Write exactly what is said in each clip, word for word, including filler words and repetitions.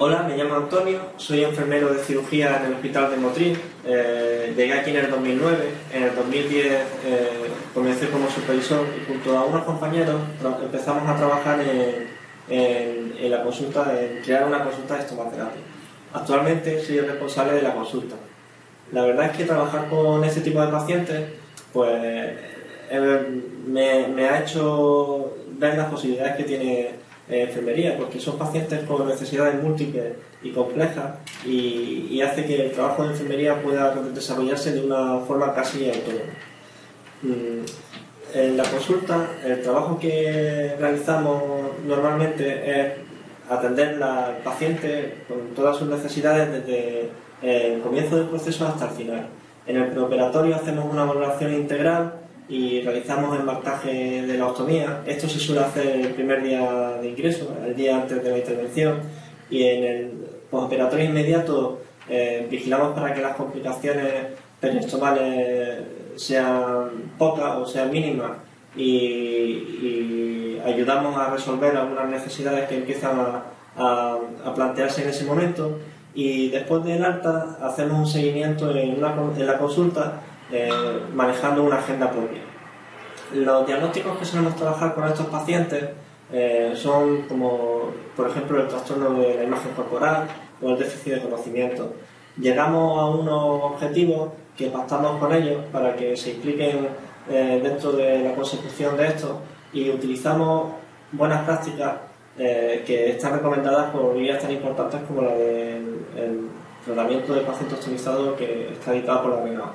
Hola, me llamo Antonio, soy enfermero de cirugía en el Hospital de Motril. Eh, llegué aquí en el dos mil nueve, en el dos mil diez eh, comencé como supervisor y junto a unos compañeros empezamos a trabajar en, en, en la consulta, en crear una consulta de estomaterapia. Actualmente soy el responsable de la consulta. La verdad es que trabajar con este tipo de pacientes pues eh, me, me ha hecho ver las posibilidades que tiene Eh, enfermería, porque son pacientes con necesidades múltiples y complejas y, y hace que el trabajo de enfermería pueda desarrollarse de una forma casi autónoma. Mm, en la consulta, el trabajo que realizamos normalmente es atender al paciente con todas sus necesidades desde el comienzo del proceso hasta el final. En el preoperatorio hacemos una valoración integral y realizamos el marcaje de la ostomía. Esto se suele hacer el primer día de ingreso, el día antes de la intervención, y en el postoperatorio inmediato eh, vigilamos para que las complicaciones periostomales sean pocas o sean mínimas y, y ayudamos a resolver algunas necesidades que empiezan a, a, a plantearse en ese momento, y después del alta hacemos un seguimiento en, una, en la consulta Eh, manejando una agenda propia. Los diagnósticos que solemos trabajar con estos pacientes eh, son como, por ejemplo, el trastorno de la imagen corporal o el déficit de conocimiento. Llegamos a unos objetivos que pactamos con ellos para que se impliquen eh, dentro de la consecución de esto, y utilizamos buenas prácticas eh, que están recomendadas por guías tan importantes como la del tratamiento del paciente ostomizado, que está editada por la RENAO.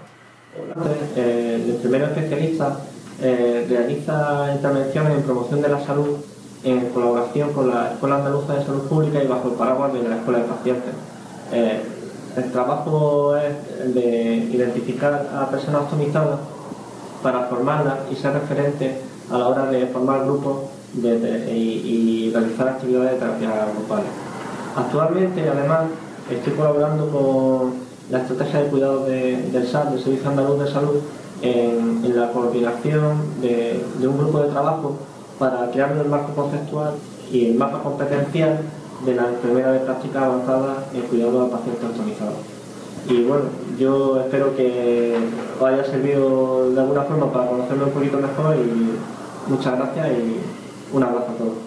Eh, el enfermero especialista eh, realiza intervenciones en promoción de la salud en colaboración con la Escuela Andaluza de Salud Pública y bajo el paraguas de la Escuela de Pacientes. Eh, el trabajo es el de identificar a personas ostomizadas para formarlas y ser referentes a la hora de formar grupos de, de, y, y realizar actividades de terapia grupales. Actualmente, además, estoy colaborando con la estrategia de cuidados de, del S A P, del Servicio Andaluz de Salud, en, en la coordinación de, de un grupo de trabajo para crear el marco conceptual y el mapa competencial de la enfermera de práctica avanzada en cuidado a pacientes ostomizados. Y bueno, yo espero que os haya servido de alguna forma para conocerme un poquito mejor, y muchas gracias y un abrazo a todos.